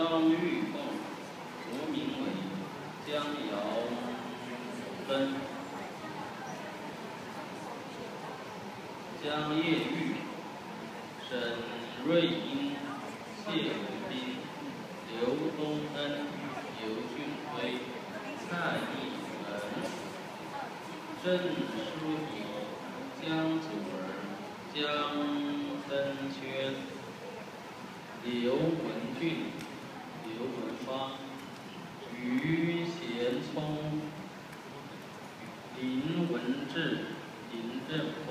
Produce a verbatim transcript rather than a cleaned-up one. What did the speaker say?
张玉凤，吴明伟，江瑶珍，江叶玉，沈瑞英，谢文斌，刘东恩，刘俊辉，蔡义文，郑书怡，江祖儿，江登轩，刘文俊，刘文芳，于贤聪，林文志，林正。